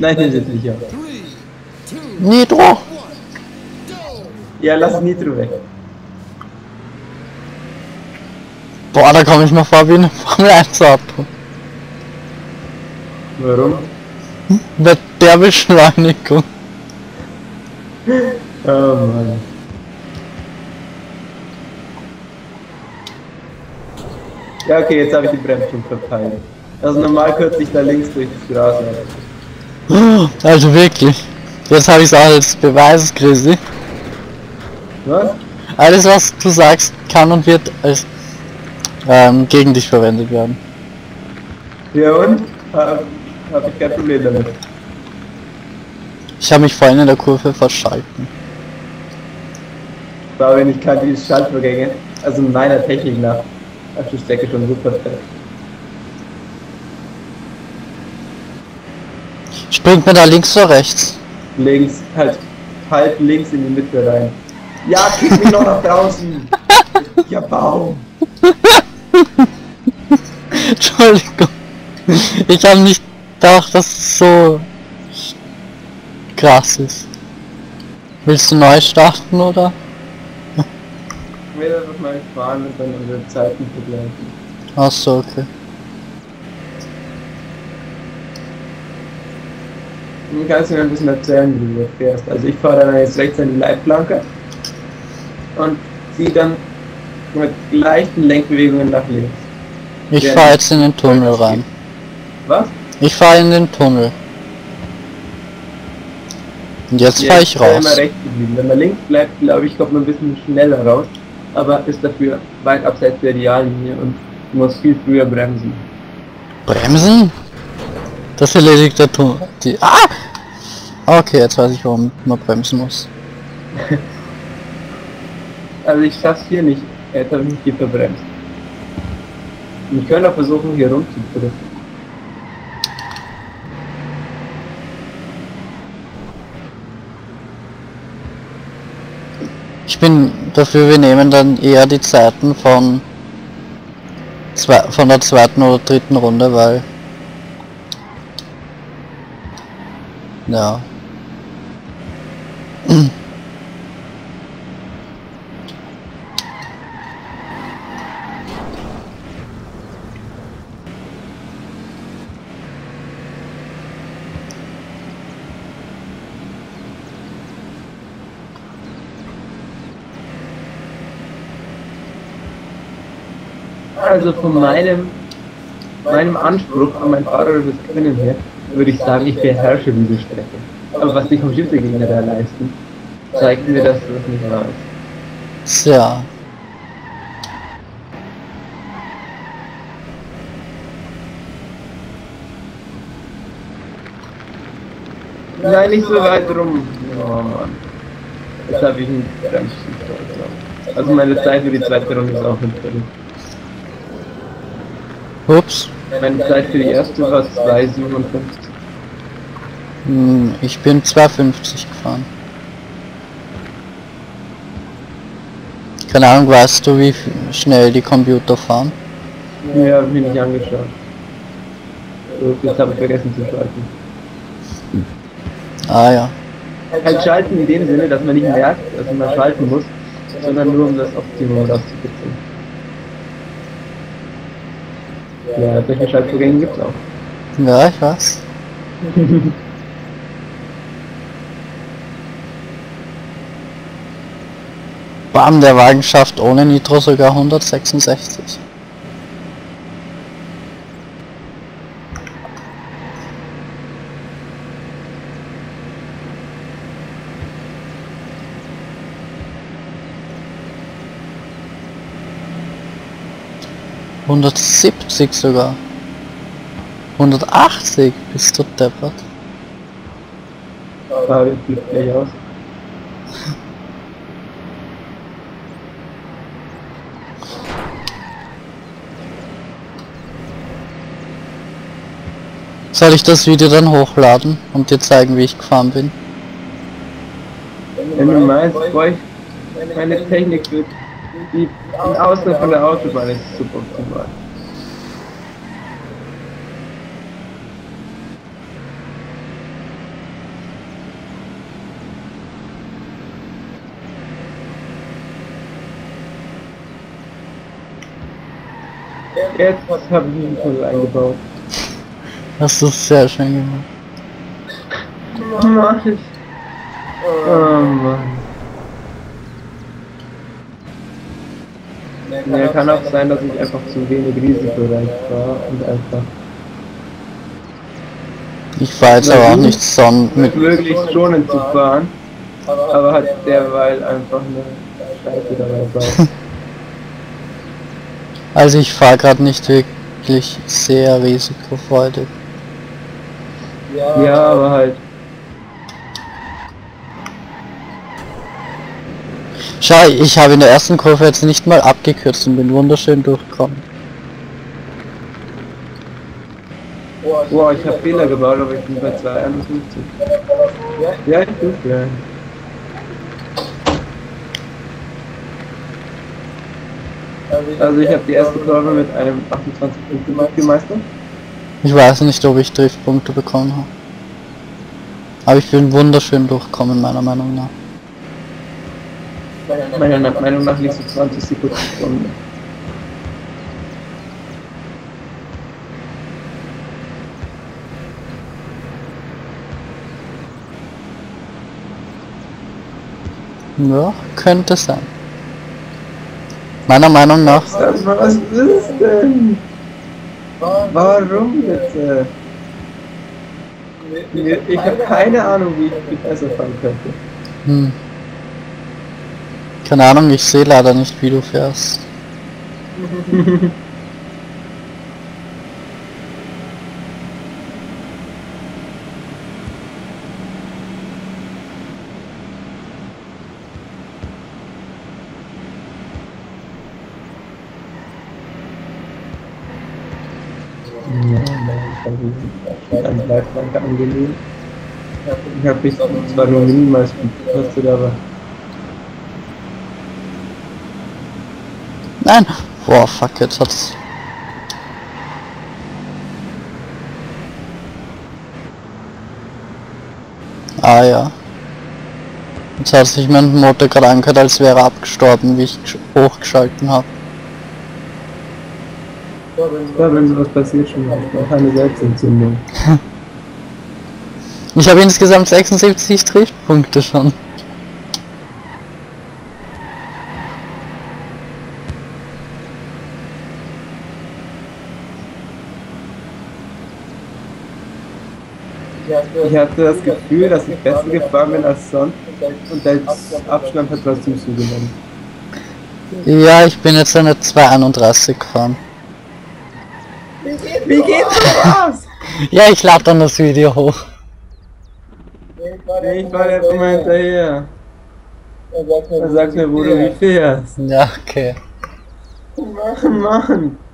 Nein, das ist sicher. Nitro! Ja, lass Nitro weg. Boah, da komme ich mir vor wie eine Formel 1 Auto. Warum? Mit der Beschleunigung. Oh Mann. Ja, okay, jetzt habe ich die Bremsung verpeilt. Also normal kürze ich da links durch die Straße. Also wirklich. Jetzt habe ich es auch als Beweis, Chrissy. Was? Alles was du sagst, kann und wird als gegen dich verwendet werden. Ja und? Hab ich kein Problem damit. Ich habe mich vorhin in der Kurve verschalten. Fabian, ich kann die Schaltvorgänge, also meiner Technik nach, auf die Strecke schon super fett. Springt mir da links oder rechts? Links, halt links in die Mitte rein. Ja, kick mich noch nach draußen! Ja, Baum! Entschuldigung. Ich habe nicht gedacht, dass es so krass ist. Willst du neu starten oder? Ich will einfach mal fahren und dann unsere Zeiten vergleichen. Ach so, okay. Du kannst mir ein bisschen erzählen, wie du fährst. Also ich fahre dann jetzt rechts an die Leitplanke und ziehe dann mit leichten Lenkbewegungen nach links. Ich fahre jetzt in den Tunnel rein. Was? Ich fahre in den Tunnel. Und jetzt fahre ich Immer raus. rechts geblieben. Wenn man links bleibt, glaube ich, kommt man ein bisschen schneller raus, aber ist dafür weit abseits der Ideallinie und muss viel früher bremsen. Bremsen? Das erledigt der Tunnel. Okay, jetzt weiß ich, warum man bremsen muss. Also ich schaff's hier nicht. Jetzt habe ich mich hier verbremst. Und ich könnte auch versuchen, hier rumzudrücken. Ich bin dafür, wir nehmen dann eher die Zeiten von der zweiten oder dritten Runde, weil ja. Also von meinem Anspruch an mein Fahrerisch Können her, würde ich sagen, ich beherrsche diese Strecke. Aber was die Computergegner da leisten, zeigt mir, dass das nicht wahr ist. Ja. Nein, nicht so weit rum. Oh Mann. Jetzt habe ich einen Bremsschutz. Also meine Zeit für die zweite Runde ist auch nicht drin. Ups. Meine Zeit für die erste war 2,57. Ich bin 2,50 gefahren. Keine Ahnung, weißt du, wie schnell die Computer fahren? Ja, hab ich mir nicht angeschaut. Jetzt habe ich vergessen zu schalten. Ah ja. Halt schalten in dem Sinne, dass man nicht merkt, dass man schalten muss, sondern nur um das Optimum rauszukitzeln. Ja, solche Schaltvorgänge gibt's auch. Ja, ich weiß. Bam, der Wagen schafft ohne Nitro sogar 166. ...170 sogar. 180, bist du deppert. Fabian flippt gleich aus. Soll ich das Video dann hochladen und dir zeigen, wie ich gefahren bin? Wenn du meinst, boah, meine Technik wird die Außen von der Autobahn ist super optimal. Jetzt habe ich einen Tunnel eingebaut. Das ist sehr schön gemacht. Mach ich. Oh Mann. Ja, kann auch sein, dass ich einfach zu wenig risikoreich war und einfach Ich fahre jetzt aber auch nicht mit möglichst schonend zu fahren, aber hat derweil einfach eine Scheiße dabei baut. Also ich fahre gerade nicht wirklich sehr risikofreudig. Ja, aber halt. Schau, ich habe in der ersten Kurve jetzt nicht mal abgekürzt und bin wunderschön durchgekommen. Boah, ich habe Fehler gebaut, aber ich bin bei 251. Ja, ich tue gleich. Also ich habe die erste Kurve mit einem 28 Punkten gemeistert. Ich weiß nicht, ob ich Driftpunkte bekommen habe. Aber ich bin wunderschön durchgekommen, meiner Meinung nach. Meiner Meinung nach liegst du 20 Sekunden von mir. Ja, könnte sein. Meiner Meinung nach. Was ist denn? Warum bitte? Ich habe keine Ahnung, wie ich viel besser fahren könnte. Keine Ahnung, ich sehe leider nicht, wie du fährst. Dann bleibt danke angenehm. Ich habe mich zwar nur minimal gekostet, aber Nein! Boah, fuck, jetzt hat's... Ah ja. Jetzt hat sich mein Motor gerade angehört, als wäre er abgestorben, wie ich hochgeschalten habe. ja, wenn sowas passiert, schon mal keine Selbstentzündung. Ich habe insgesamt 76 Triffpunkte schon. Ich hatte das Gefühl, dass ich besser gefahren bin als sonst und der Abstand hat trotzdem zugenommen. Ja, ich bin jetzt eine 231 gefahren. Wie geht's das? Ja, ich lade dann das Video hoch. Ich war jetzt immer hinterher. Er sagt mir, wo du wie fährst. Ja, okay. Mann!